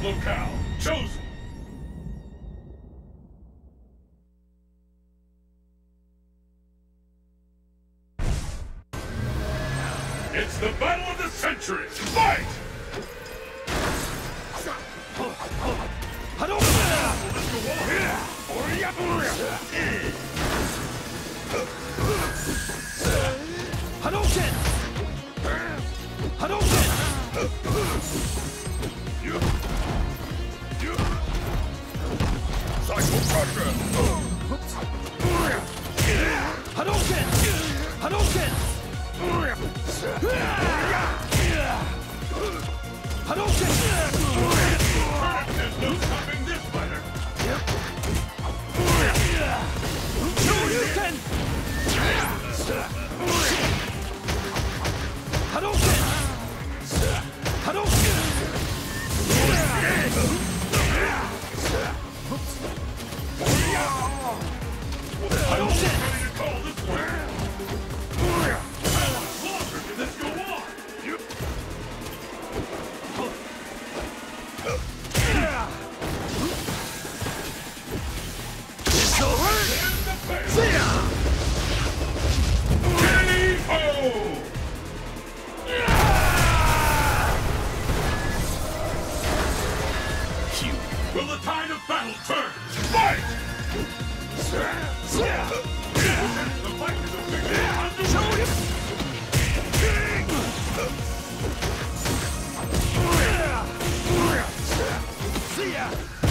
Locale chosen. It's the battle of the century. Fight! Hadouken! Hadouken! Psycho Crusher! Hadouken! Hadouken! Hadouken! There's no stopping this fighter! Shoryuken! Hadouken! Hadouken! Hadouken! Ready to call this one? How much longer can this go on? It's over! See ya! K.O. Will the tide of battle turn? Fight! The fight is officially underway! See ya!